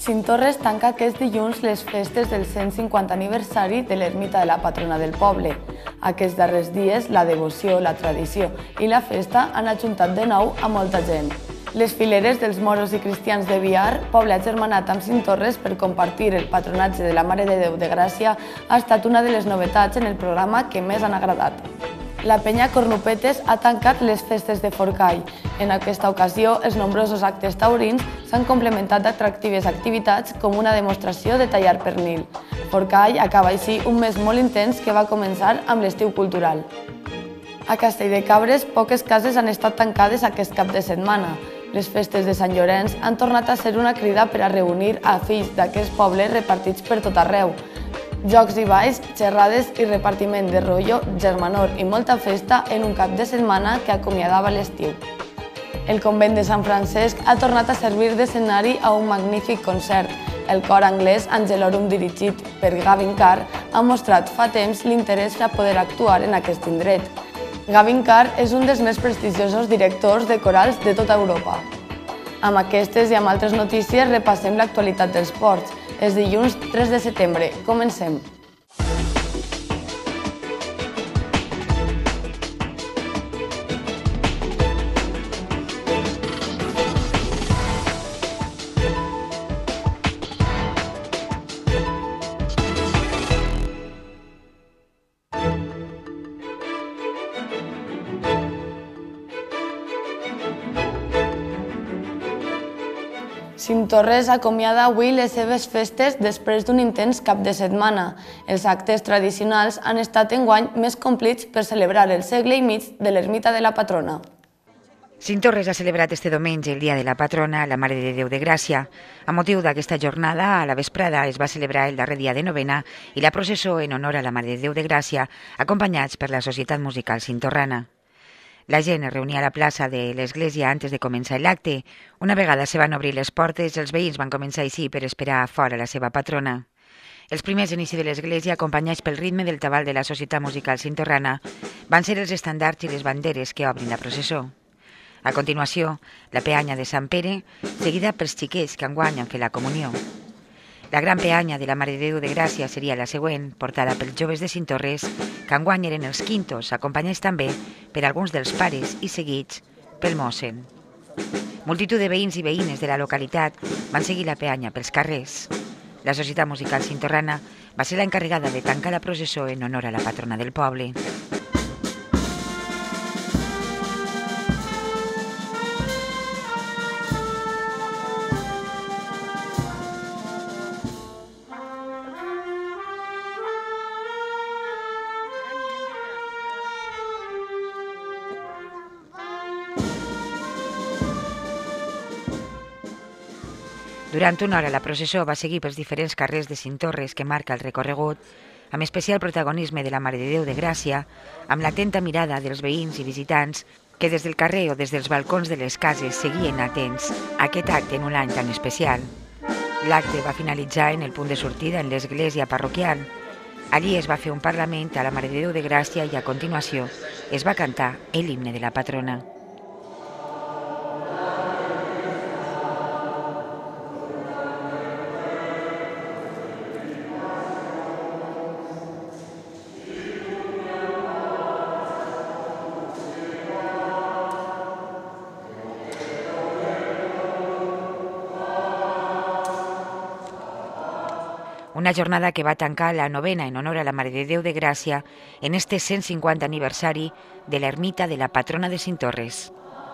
Cinctorres tanca aquest dilluns les festes del 150 aniversari de l'ermita de la patrona del poble. Aquests darrers dies, la devoció, la tradició i la festa han ajuntat de nou a molta gent. Les fileres dels moros i cristians de Biar, poble agermanat amb Cinctorres per compartir el patronatge de la Mare de Déu de Gràcia, ha estat una de les novetats en el programa que més han agradat. La penya Cornupetes ha tancat les festes de Forcall. En aquesta ocasió, els nombrosos actes taurins s'han complementat d'atractives activitats com una demostració de tallar pernil. Forcall acaba així un mes molt intens que va començar amb l'estiu cultural. A Castell de Cabres, poques cases han estat tancades aquest cap de setmana. Les festes de Sant Llorenç han tornat a ser una crida per a reunir a fills d'aquests pobles repartits per tot arreu. Jocs i balls, xerrades i repartiment de rotllo, germanor i molta festa en un cap de setmana que acomiadava l'estiu. El convent de Sant Francesc ha tornat a servir d'escenari a un magnífic concert. El cor anglès Angelorum, dirigit per Gavin Carr, ha mostrat fa temps l'interès a poder actuar en aquest indret. Gavin Carr és un dels més prestigiosos directors de corals de tota Europa. Amb aquestes i amb altres notícies repassem l'actualitat dels ports. És dilluns 3 de setembre. Comencem. Cinctorres acomiada avui les seves festes després d'un intens cap de setmana. Els actes tradicionals han estat enguany més complits per celebrar el segle i mig de l'ermita de la patrona. Cinctorres ha celebrat este diumenge el dia de la patrona, la Mare de Déu de Gràcia. A motiu d'aquesta jornada, a la vesprada es va celebrar el darrer dia de novena i la processó en honor a la Mare de Déu de Gràcia, acompanyats per la Societat Musical Cintorrana. La gent es reunia a la plaça de l'església antes de començar l'acte. Una vegada se van obrir les portes, els veïns van començar així per esperar fora la seva patrona. Els primers inicis de l'església, acompanyats pel ritme del tabal de la Societat Musical Cintorrana, van ser els estandards i les banderes que obrin la processó. A continuació, la peanya de Sant Pere, seguida pels xiquets que enguany han fet la comunió. La gran peanya de la Mare de Déu de Gràcia seria la següent, portada pels joves de Cinctorres, que enguany eren els quintos, acompanyats també per alguns dels pares i seguits pel mossen. Multitud de veïns i veïnes de la localitat van seguir la peanya pels carrers. La Societat Musical Cintorrana va ser l'encarregada de tancar la processó en honor a la patrona del poble. Durant una hora la processó va seguir pels diferents carrers de Cinctorres que marca el recorregut, amb especial protagonisme de la Mare de Déu de Gràcia, amb l'atenta mirada dels veïns i visitants que des del carrer o des dels balcons de les cases seguien atents a aquest acte en un any tan especial. L'acte va finalitzar en el punt de sortida en l'església parroquial. Allí es va fer un parlament a la Mare de Déu de Gràcia i a continuació es va cantar l'himne de la patrona. Una jornada que va tancar la novena en honor a la Mare de Déu de Gràcia en este 150 aniversari de l'ermita de la patrona de Cinctorres.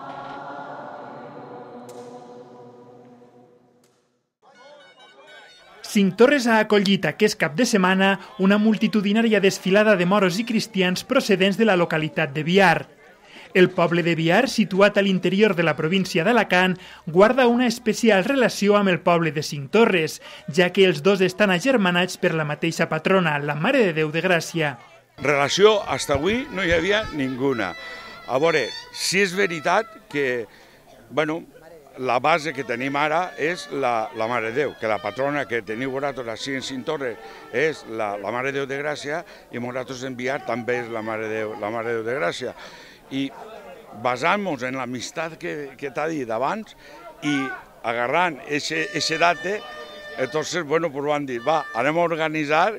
Cinctorres ha acollit aquest cap de setmana una multitudinària desfilada de moros i cristians procedents de la localitat de Biar. El poble de Biar, situat a l'interior de la província d'Alacant, guarda una especial relació amb el poble de Cinctorres, ja que els dos estan agermanats per la mateixa patrona, la Mare de Déu de Gràcia. Relació, fins avui no hi havia ninguna. A veure, si és veritat que, la base que tenim ara és la Mare de Déu, que la patrona que teniu vosaltres així en Cinctorres és la Mare de Déu de Gràcia i vosaltres en Biar també és la Mare de Déu de Gràcia. I basant-nos en l'amistat que t'ha dit abans i agarrant aquesta data Entonces, bueno, pues van dir, va, anem a organitzar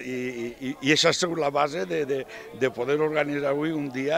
i això ha sigut la base de poder organitzar avui un dia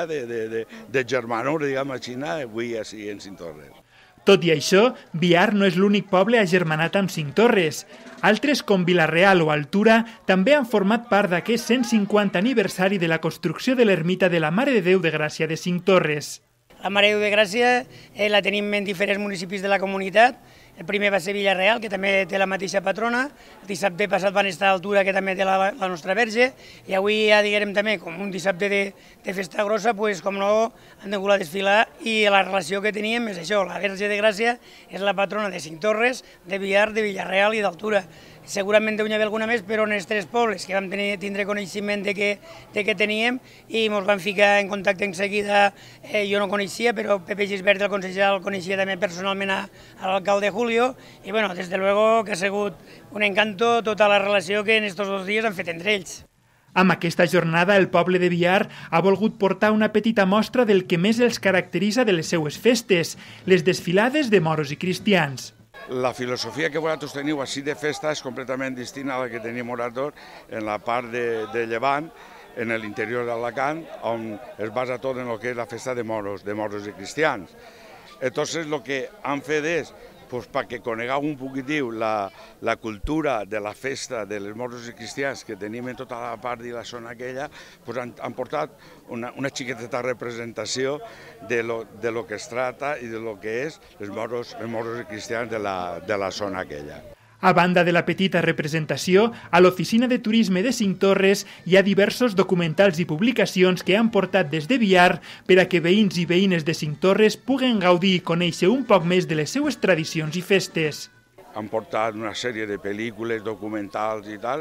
de germanor, diguem, a Xina, avui així en Cinctorres. Tot i això, Biar no és l'únic poble agermanat amb Cinctorres. Altres, com Vila-real o Altura, també han format part d'aquest 150 aniversari de la construcció de l'ermita de la Mare de Déu de Gràcia de Cinctorres. La Mare de Déu de Gràcia la tenim en diferents municipis de la comunitat. El primer va ser Vila-real, que també té la mateixa patrona. El dissabte passat van estar a Altura, que també té la nostra verge. I avui ja diguem també, com un dissabte de festa grossa, doncs, com no, han vingut a desfilar. I la relació que teníem és això, la Verge de Gràcia és la patrona de Cinctorres, de Biar, de Vila-real i d'Altura. Segurament deu haver alguna més, però en els tres pobles que vam tindre coneixement de què teníem i ens vam ficar en contacte en seguida. Jo no coneixia, però Pepe Gisbert, el conseller, el coneixia també personalment a l'alcalde Julio i, bueno, des de luego que ha sigut un encanto tota la relació que en estos 2 dies han fet entre ells. Amb aquesta jornada, el poble de Biar ha volgut portar una petita mostra del que més els caracteritza de les seues festes, les desfilades de moros i cristians. La filosofia que vosaltres teniu així de festa és completament distinta a la que tenim nosaltres en la part de Llevant, en l'interior d'Alacant, on es basa tot en el que és la festa de moros i cristians. Entonces, lo que han fet és, pues, perquè conegueu un poquitiu la cultura de la festa de les moros i cristians que tenim en tota la part de la zona aquella, pues han portat una xiqueteta representació de lo que es trata i de lo que és les moros i cristians de la zona aquella. A banda de la petita representació, a l'Oficina de Turisme de Cinctorres hi ha diversos documentals i publicacions que han portat des de Biar per a que veïns i veïnes de Cinctorres puguen gaudir i conèixer un poc més de les seues tradicions i festes. Han portat una sèrie de pel·lícules, documentals i tal,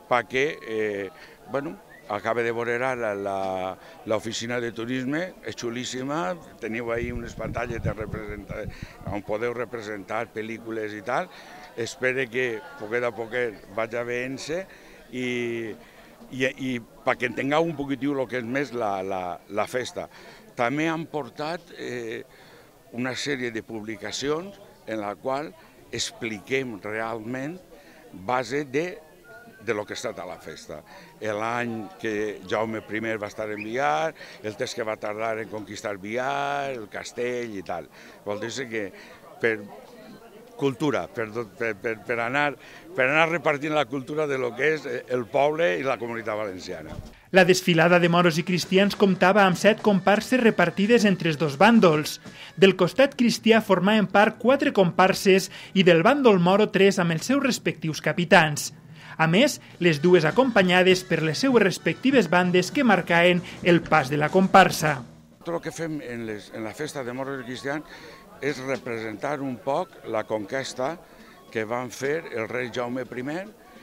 perquè, acaba de veure ara l'oficina de turisme, és xulíssima, teniu ahí unes pantalles on podeu representar pel·lícules i tal. Espero que poquet a poquet vagi veient-se i perquè entengueu un poquitiu el que és més la festa. També han portat una sèrie de publicacions en la qual expliquem realment base de lo que ha estat a la festa. L'any que Jaume I va estar en Biar, el temps que va tardar en conquistar Biar, el castell i tal. Vol dir que per cultura, per anar repartint la cultura de lo que és el poble i la comunitat valenciana. La desfilada de moros i cristians comptava amb 7 comparses repartides entre els dos bàndols. Del costat cristià formaven part 4 comparses i del bàndol moro 3 amb els seus respectius capitans. A més, les dues acompanyades per les seues respectives bandes que marcaven el pas de la comparsa. Tot el que fem en la festa de moros i cristians és representar un poc la conquesta que van fer el rei Jaume I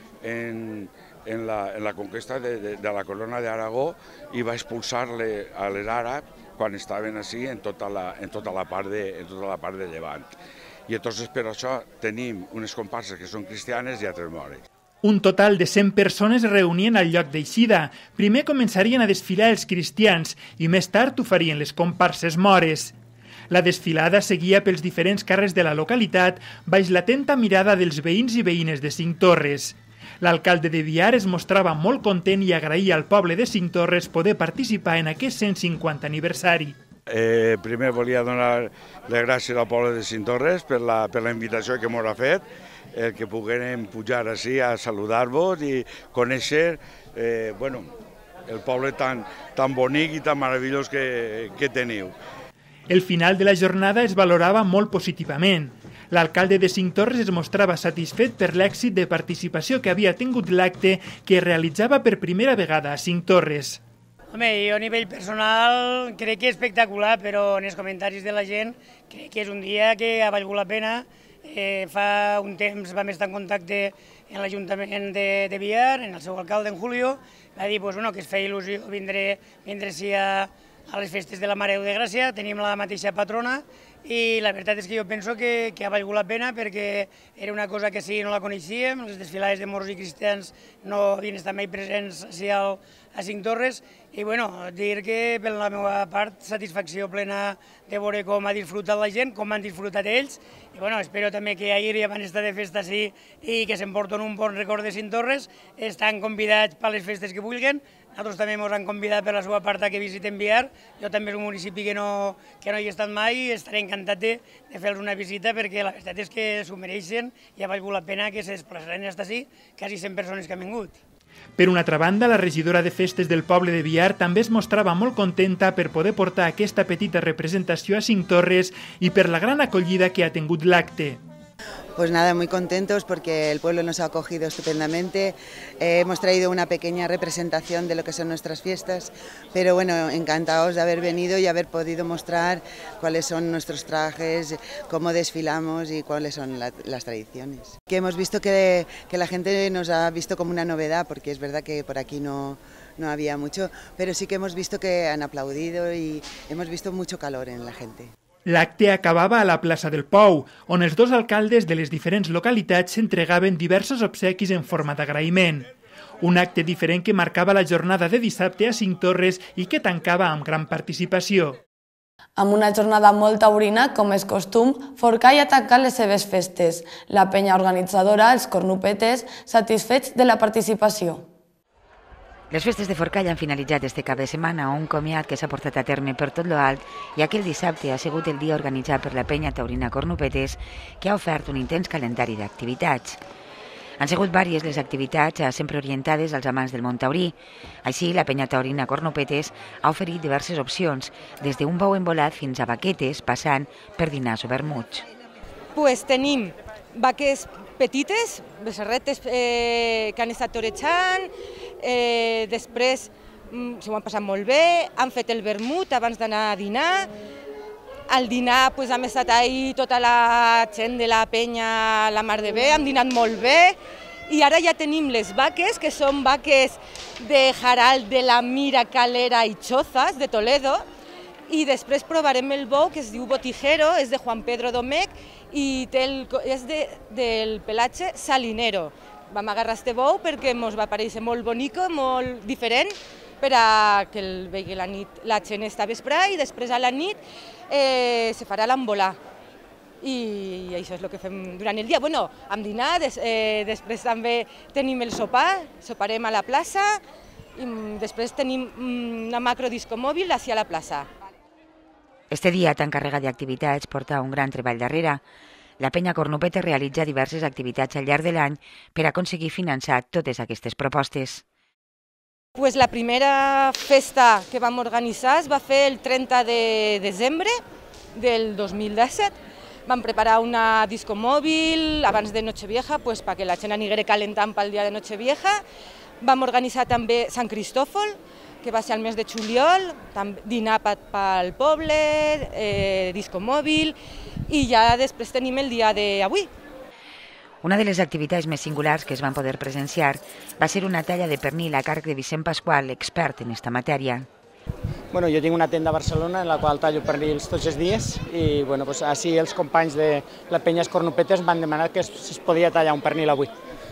en la conquesta de la corona d'Aragó i va expulsar-le a les àrabs quan estaven així en tota la part de Llevant. I entonces per això tenim unes comparses que són cristianes i altres mores. Un total de 100 persones es reunien al lloc d'eixida. Primer començarien a desfilar els cristians i més tard ho farien les comparses mores. La desfilada seguia pels diferents carrers de la localitat baix l'atenta mirada dels veïns i veïnes de Cinctorres. L'alcalde de Biar es mostrava molt content i agraïa al poble de Cinctorres poder participar en aquest 150 aniversari. Primer volia donar les gràcies al poble de Cinctorres per la invitació que ens ha fet, que poguérem pujar així a saludar-vos i conèixer el poble tan bonic i tan meravellós que teniu. El final de la jornada es valorava molt positivament. L'alcalde de Cinctorres es mostrava satisfet per l'èxit de participació que havia tingut l'acte que realitzava per primera vegada a Cinctorres. Home, jo a nivell personal crec que és espectacular, però en els comentaris de la gent crec que és un dia que ha valgut la pena. Fa un temps vam estar en contacte en l'Ajuntament de Biar, en el seu alcalde, en Julio, va dir que es feia il·lusió vindre-s'hi a les festes de la Mare de Gràcia, tenim la mateixa patrona i la veritat és que jo penso que ha valgut la pena perquè era una cosa que sí no la coneixíem, les desfilades de moros i cristians no havien estat mai presents a Cinctorres I bueno, dir que per la meva part satisfacció plena de veure com ha disfrutat la gent, com han disfrutat ells, i bueno, espero també que ahir ja van estar de festa sí i que s'emporten un bon record de Cinctorres, estan convidats per les festes que vulguin, nosaltres també ens han convidat per la seva part a que visitem Biar, jo també és un municipi que no hi he estat mai i estaré encantat de fer-los una visita perquè la veritat és que s'ho mereixen i ha valgut la pena que se desplaçaran fins ací quasi 100 persones que han vingut. Per una altra banda, la regidora de festes del poble de Biar també es mostrava molt contenta per poder portar aquesta petita representació a Cinctorres i per la gran acollida que ha tingut l'acte. Pues nada, muy contentos porque el pueblo nos ha acogido estupendamente. Hemos traído una pequeña representación de lo que son nuestras fiestas, pero bueno, encantados de haber venido y haber podido mostrar cuáles son nuestros trajes, cómo desfilamos y cuáles son las tradiciones. Que hemos visto que la gente nos ha visto como una novedad, porque es verdad que por aquí no había mucho, pero sí que hemos visto que han aplaudido y hemos visto mucho calor en la gente. L'acte acabava a la plaça del Pou, on els dos alcaldes de les diferents localitats s'entregaven diversos obsequis en forma d'agraïment. Un acte diferent que marcava la jornada de dissabte a Cinctorres i que tancava amb gran participació. Amb una jornada molt taurina, com és costum, Forcall ha tancat les seves festes. La penya organitzadora, els Cornupetes, satisfets de la participació. Les festes de Forcall han finalitzat este cap de setmana, un comiat que s'ha portat a terme per tot lo alt, ja que el dissabte ha sigut el dia organitzat per la penya taurina Cornupetes, que ha ofert un intens calendari d'activitats. Han sigut vàries les activitats, sempre orientades als amants del món taurí. Així, la penya taurina Cornupetes ha oferit diverses opcions, des d'un bou embolat fins a vaquetes, passant per dinars o vermuts. Pues tenim vaques petites, becerretes que han estat torejant, després s'ho han passat molt bé, han fet el vermut abans d'anar a dinar. Al dinar hem estat ahir tota la gent de la penya, la mar de bé, hem dinat molt bé. I ara ja tenim les vaques, que són vaques de Jaral de la Mira, Calera i Chozas, de Toledo. I després provarem el bou, que es diu Botijero, és de Juan Pedro Domecq i és del pelatge Salinero. Vam agarrar este bou perquè ens va parèixer molt bonic, molt diferent, per a que el vegi la gent esta vesprà i després a la nit se farà l'embolar. I això és el que fem durant el dia. Bueno, amb dinar, després també tenim el sopar, soparem a la plaça i després tenim una macrodiscomòbil a la plaça. Este dia tan carregat d'activitats porta un gran treball darrere. La penya Cornupete realitza diverses activitats al llarg de l'any per aconseguir finançar totes aquestes propostes. La primera festa que vam organitzar es va fer el 30 de desembre del 2017. Vam preparar una discomòbil abans de Nochevieja perquè la gent aniguera calentant pel dia de Nochevieja. Vam organitzar també Sant Cristòfol, que va ser al mes de juliol, dinar pel poble, discomòbil, i ja després tenim el dia d'avui. Una de les activitats més singulars que es van poder presenciar va ser una talla de pernil a càrrec de Vicent Pasqual, expert en esta matèria. Jo tinc una tenda a Barcelona en la qual tallo pernils tots els dies i així els companys de la penya Cornupetes van demanar que es podia tallar un pernil avui.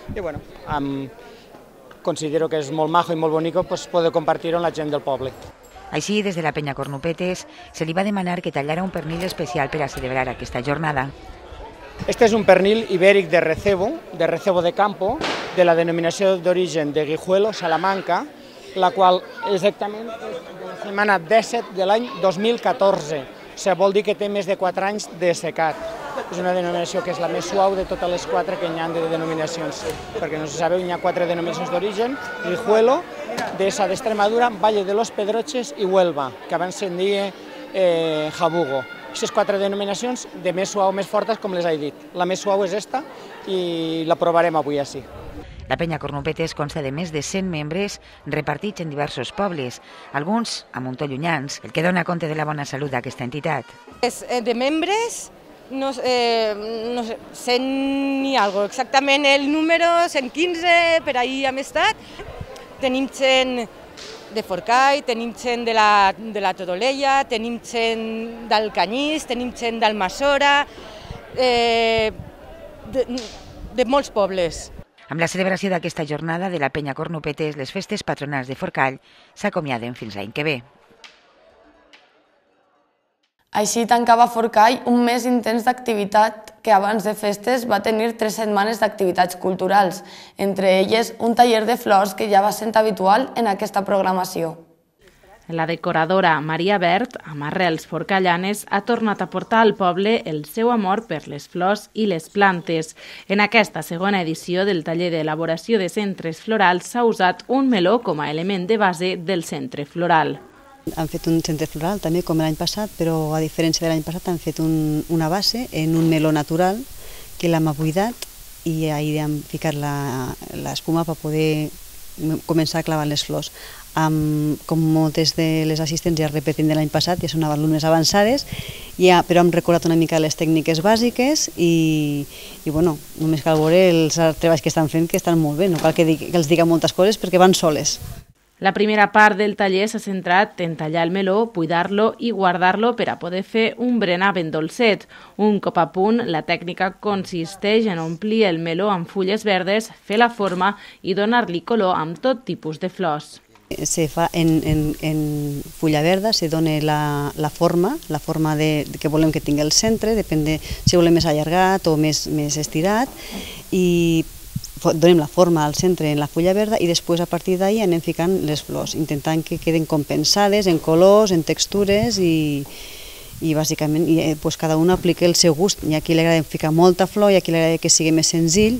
I considero que és molt majo i molt bonic poder compartir-ho amb la gent del poble. Així, des de la penya Cornupetes, se li va demanar que tallara un pernil especial per a celebrar aquesta jornada. Este és un pernil ibèric de recebo de campo, de la denominació d'origen de Guijuelo, Salamanca, la qual exactament és de la setmana 17 de l'any 2014. Vol dir que té més de 4 anys de secat. És una denominació que és la més suau de totes les 4 que hi ha de denominacions. Perquè no se sabeu, hi ha 4 denominacions d'origen: Guijuelo, Dehesa d'Extremadura, Valle de los Pedroches i Huelva, que abans se'n deia Jabugo. Aquestes 4 denominacions, de més suau o més fortes, com les he dit. La més suau és esta i la provarem avui així. La penya Cornupetes consta de més de 100 membres repartits en diversos pobles, alguns a Montó llunyans, el que dona compte de la bona salut d'aquesta entitat. De membres, no sé, 100 i alguna cosa, exactament el número 115, per ahir hem estat. Tenim gent de Forcall, tenim gent de la Todolella, tenim gent del Canyís, tenim gent d'Almassora, de molts pobles. Amb la celebració d'aquesta jornada de la Penya Cornupetes, les festes patronals de Forcall s'acomiaden fins l'any que ve. Així tancava Forcall un mes intens d'activitat que abans de festes va tenir 3 setmanes d'activitats culturals, entre elles un taller de flors que ja va sent habitual en aquesta programació. La decoradora Maria Bert, amb arrels forcallanes, ha tornat a portar al poble el seu amor per les flors i les plantes. En aquesta segona edició del taller d'elaboració de centres florals s'ha usat un meló com a element de base del centre floral. Han fet un centre floral també com l'any passat, però a diferència de l'any passat han fet una base en un meló natural que l'hem abuidat i ahir hem ficat l'espuma per poder començar a clavar les flors. Com moltes de les assistents ja repetint de l'any passat, ja són alumnes avançades, però hem recordat una mica les tècniques bàsiques i només cal veure els treballs que estan fent, que estan molt bé, no cal que els diga moltes coses perquè van soles. La primera part del taller s'ha centrat en tallar el meló, buidar-lo i guardar-lo per a poder fer un berenar ben dolcet. Un cop a punt, la tècnica consisteix en omplir el meló amb fulles verdes, fer la forma i donar-li color amb tot tipus de flors. Se fa en fulla verda, se dona la forma que volem que tingui el centre, depèn de si volem més allargat o més estirat, i donem la forma al centre en la fulla verda i després a partir d'ahir anem ficant les flors, intentant que queden compensades en colors, en textures i bàsicament cada un aplica el seu gust. Hi ha qui li agrada ficar molta flor, hi ha qui li agrada que sigui més senzill,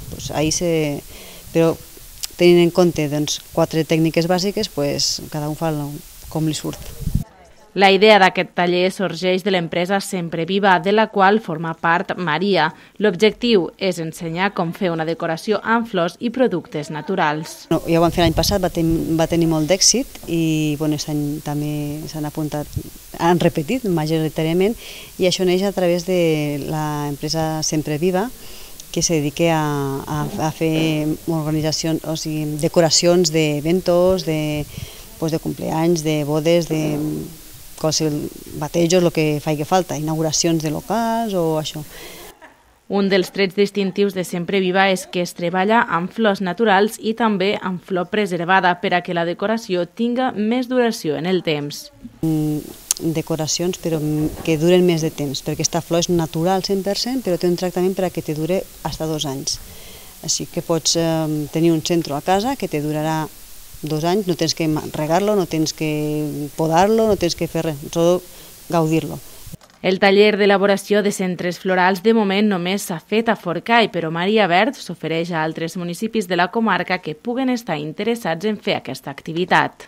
però tenint en compte 4 tècniques bàsiques, cada un fa com li surt. La idea d'aquest taller sorgeix de l'empresa Sempre Viva, de la qual forma part Maria. L'objectiu és ensenyar com fer una decoració amb flors i productes naturals. Ja ho vam fer l'any passat, va tenir molt d'èxit i aquest any també s'han apuntat, han repetit majoritàriament, i això neix a través de l'empresa Sempre Viva, que se dedica a fer organitzacions, o sigui, decoracions d'eventos, de compleanys, de bodes, de qualsevol batejos, el que faci falta, inauguracions de locals o això. Un dels trets distintius de Sempre Viva és que es treballa amb flors naturals i també amb flor preservada per a que la decoració tinga més duració en el temps. Decoracions però que duren més de temps, perquè aquesta flor és natural 100%, però té un tractament per a que te dure fins a 2 anys. Així que pots tenir un centre a casa que te durarà 2 anys, no tens que regar-lo, no tens que podar-lo, no tens que fer res, solo gaudir-lo. El taller d'elaboració de centres florals de moment només s'ha fet a Forcall, però Maria Bert s'ofereix a altres municipis de la comarca que puguen estar interessats en fer aquesta activitat.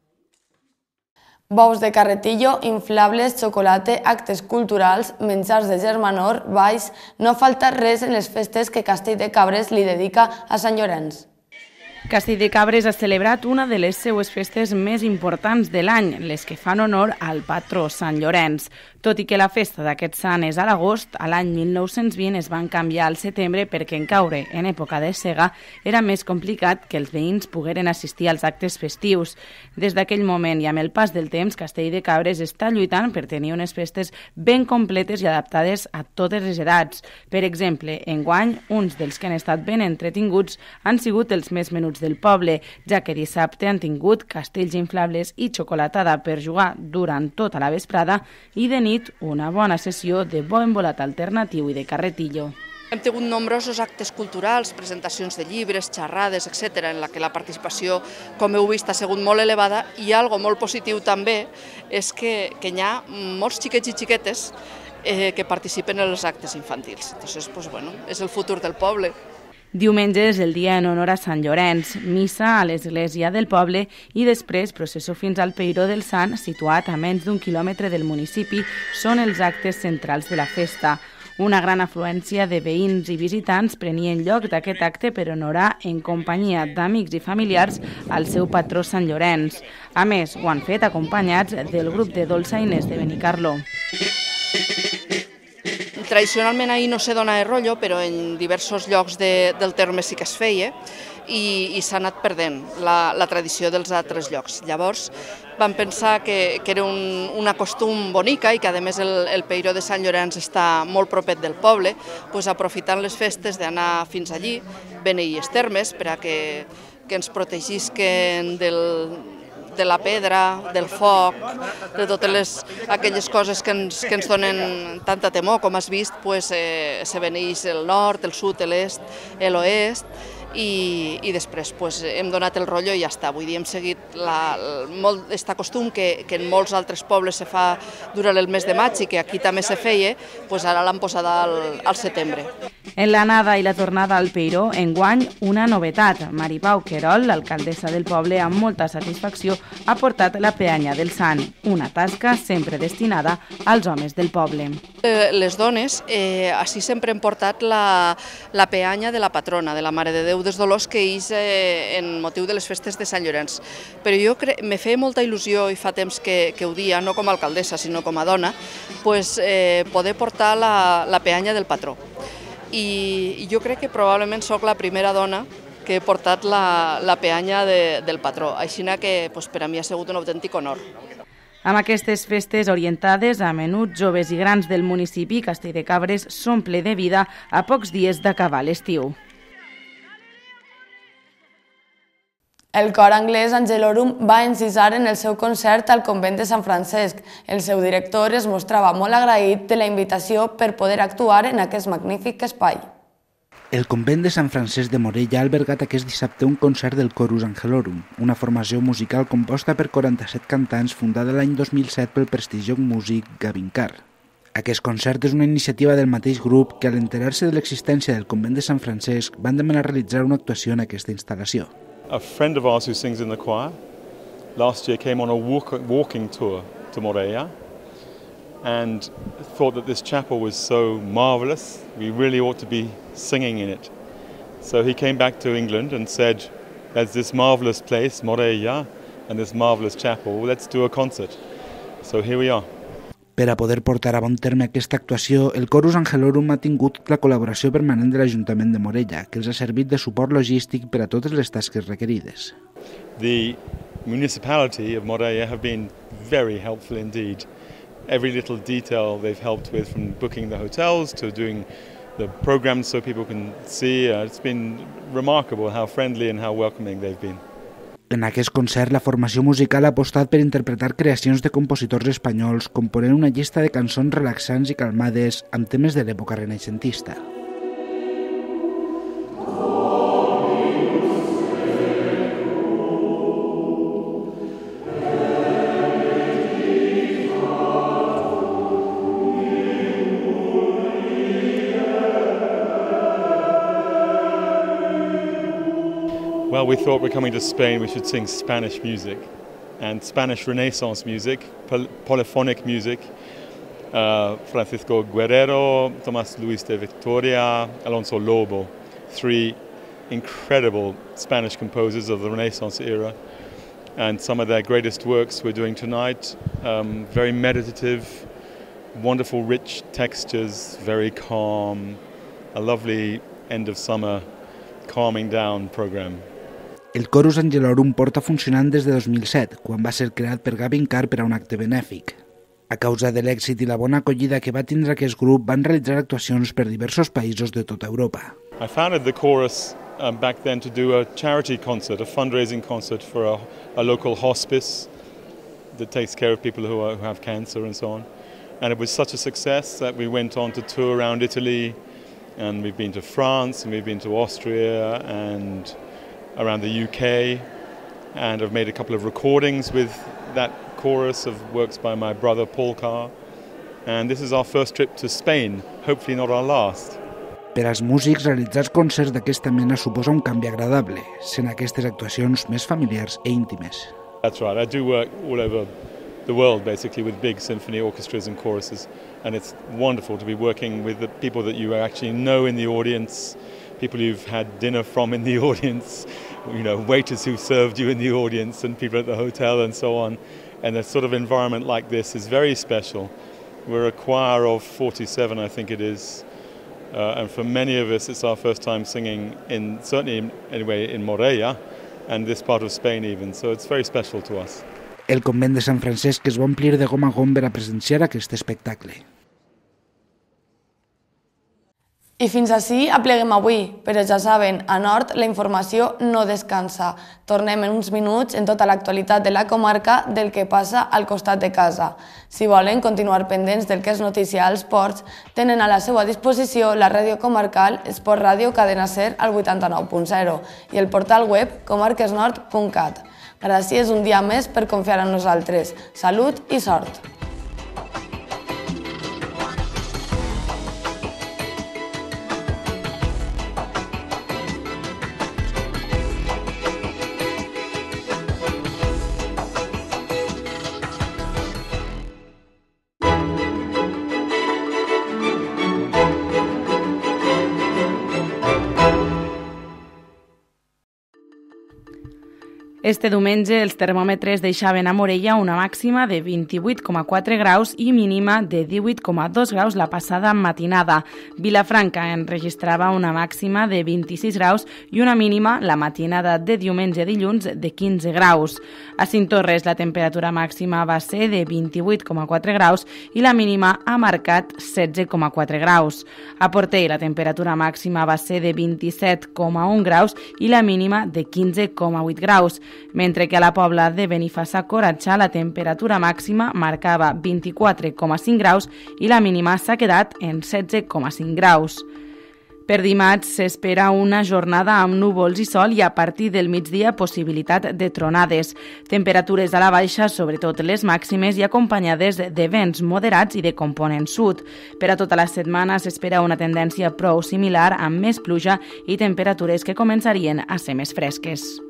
Bous de carretillo, inflables, xocolata, actes culturals, menjars de germanor, balls... No falta res en les festes que Castell de Cabres li dedica a Sant Llorenç. Castell de Cabres ha celebrat una de les seues festes més importants de l'any, les que fan honor al patró Sant Llorenç. Tot i que la festa d'aquest sant és a l'agost, a l'any 1920 es van canviar al setembre perquè en caure en època de sega era més complicat que els veïns pogueren assistir als actes festius. Des d'aquell moment i amb el pas del temps, Castell de Cabres està lluitant per tenir unes festes ben completes i adaptades a totes les edats. Per exemple, enguany, uns dels que han estat ben entretinguts han sigut els més menuts del poble, ja que dissabte han tingut castells inflables i xocolatada per jugar durant tota la vesprada i de nit una bona sessió de bo embolat alternatiu i de carretillo. Hem tingut nombrosos actes culturals, presentacions de llibres, xerrades, etc., en la que la participació, com heu vist, ha sigut molt elevada, i algo molt positiu també és que hi ha molts xiquets i xiquetes que participen en els actes infantils. Entonces, és el futur del poble. Diumenge és el dia en honor a Sant Llorenç, missa a l'església del poble i després processó fins al Peiró del Sant, situat a menys d'1 quilòmetre del municipi, són els actes centrals de la festa. Una gran afluència de veïns i visitants prenien lloc d'aquest acte per honorar en companyia d'amics i familiars al seu patró Sant Llorenç. A més, ho han fet acompanyats del grup de dolçainers de Benicarló. Tradicionalment ahir no se dona el rotllo, però en diversos llocs del terme sí que es feia i s'ha anat perdent la tradició dels altres llocs. Llavors vam pensar que era una costum bonica i que a més el Peiró de Sant Llorenç està molt propet del poble, aprofitant les festes d'anar fins allí, beneir els termes per a que ens protegisquen de la pedra, del foc, de totes aquelles coses que ens donen tanta temor, com has vist, se beneix el nord, el sud, l'est, l'oest, i després hem donat el rotllo i ja està. Vull dir, hem seguit aquest costum que en molts altres pobles se fa durant el mes de maig i que aquí també se feia, ara l'han posada al setembre. En l'anada i la tornada al Peiró, enguany una novetat. Mari Pau Querol, l'alcaldessa del poble, amb molta satisfacció ha portat la peanya del Sant, una tasca sempre destinada als homes del poble. Les dones, així sempre hem portat la peanya de la patrona, de la Mare de Déu dels Dolors, que és en motiu de les festes de Sant Llorenç. Però jo me feia molta il·lusió, i fa temps que ho dia, no com a alcaldessa, sinó com a dona, poder portar la peanya del patró. I jo crec que probablement sóc la primera dona que he portat la peanya del patró, així que per a mi ha sigut un autèntic honor. Amb aquestes festes orientades a menuts, joves i grans del municipi, Castelldecabres s'omple de vida a pocs dies d'acabar l'estiu. El cor anglès Angelorum va encisar en el seu concert al convent de Sant Francesc. El seu director es mostrava molt agraït de la invitació per poder actuar en aquest magnífic espai. El convent de Sant Francesc de Morella ha albergat aquest dissabte un concert del Chorus Angelorum, una formació musical composta per 47 cantants fundada l'any 2007 pel prestigiós músic Gavin Carr. Aquest concert és una iniciativa del mateix grup que, al enterar-se de l'existència del convent de Sant Francesc, van demanar realitzar una actuació en aquesta instal·lació. A friend of ours who sings in the choir last year came on a walking tour to Morella and thought that this chapel was so marvellous, we really ought to be singing in it. So he came back to England and said, there's this marvellous place, Morella, and this marvellous chapel, let's do a concert. So here we are. Per a poder portar a bon terme aquesta actuació, el Chorus Angelorum ha tingut la col·laboració permanent de l'Ajuntament de Morella, que els ha servit de suport logístic per a totes les tasques requerides. The municipality of Morella have been very helpful indeed. Every little detail they've helped with, from booking the hotels to doing the programs so people can see. It's been remarkable how friendly and how welcoming they've been. En aquest concert, la formació musical ha apostat per interpretar creacions de compositors espanyols, component una llista de cançons relaxants i calmades amb temes de l'època renaixentista. Well, we thought we're coming to Spain, we should sing Spanish music, and Spanish Renaissance music, polyphonic music. Francisco Guerrero, Tomás Luis de Victoria, Alonso Lobo, 3 incredible Spanish composers of the Renaissance era, and some of their greatest works we're doing tonight. Very meditative, wonderful rich textures, very calm, a lovely end of summer calming down program. El Chorus Angelorum porta funcionant des de 2007, quan va ser creat per Gavin Carr per a un acte benèfic. A causa de l'èxit i la bona acollida que va tindre aquest grup, van realitzar actuacions per diversos països de tota Europa. I founded the chorus back then to do a charity concert, a fundraising concert for a local hospice that takes care of people who have cancer and so on. And it was such a success that we went on to tour around Italy, and we've been to France, and we've been to Austria, and around the UK, and I've made a couple of recordings with that chorus of works by my brother Paul Carr, and this is our first trip to Spain, hopefully not our last. Per als músics, realitzar concerts d'aquesta mena suposa un canvi agradable, sent aquestes actuacions més familiars e íntimes. That's right, I do work all over the world basically with big symphony orchestras and choruses, and it's wonderful to be working with the people that you actually know in the audience, people you've had dinner from in the audience, you know, waiters who served you in the audience, and people at the hotel and so on. And a sort of environment like this is very special, We're a choir of 47, I think it is. And for many of us, it's our first time singing certainly in Morella, and this part of Spain even, so it's very special to us. El convent de Sant Francesc es va omplir de gom a gom per a presenciar aquest espectacle. I fins ací apleguem avui, però ja saben, a Nord la informació no descansa. Tornem en uns minuts en tota l'actualitat de la comarca del que passa al costat de casa. Si volen continuar pendents del que és notícia als ports, tenen a la seva disposició la ràdio comarcal Esport Ràdio Cadena Ser al 89.0 i el portal web comarquesnord.cat. Gràcies un dia més per confiar en nosaltres. Salut i sort! Este diumenge els termòmetres deixaven a Morella una màxima de 28,4 graus i mínima de 18,2 graus la passada matinada. Vilafranca enregistrava una màxima de 26 graus i una mínima la matinada de diumenge dilluns de 15 graus. A Cinctorres la temperatura màxima va ser de 28,4 graus i la mínima ha marcat 16,4 graus. A Portell la temperatura màxima va ser de 27,1 graus i la mínima de 15,8 graus. Mentre que a la Pobla de Benifassà-Coratxà la temperatura màxima marcava 24,5 graus i la mínima s'ha quedat en 16,5 graus. Per dimarts s'espera una jornada amb núvols i sol i a partir del migdia possibilitat de tronades. Temperatures a la baixa, sobretot les màximes, i acompanyades de vents moderats i de component sud. Per a tota la setmana s'espera una tendència prou similar amb més pluja i temperatures que començarien a ser més fresques.